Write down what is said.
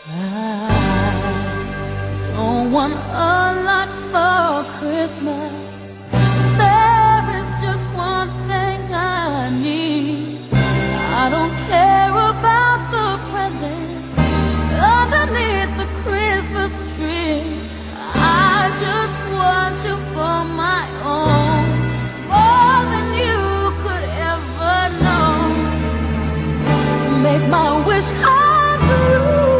I don't want a lot for Christmas. There is just one thing I need. I don't care about the presents underneath the Christmas tree. I just want you for my own, more than you could ever know. Make my wish come true.